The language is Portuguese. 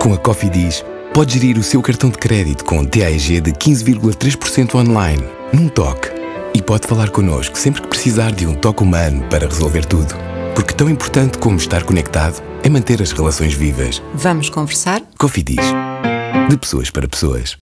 Com a Cofidis, pode gerir o seu cartão de crédito com TAEG de 15,3% online, num toque. E pode falar connosco sempre que precisar de um toque humano para resolver tudo. Porque tão importante como estar conectado é manter as relações vivas. Vamos conversar? Cofidis. De pessoas para pessoas.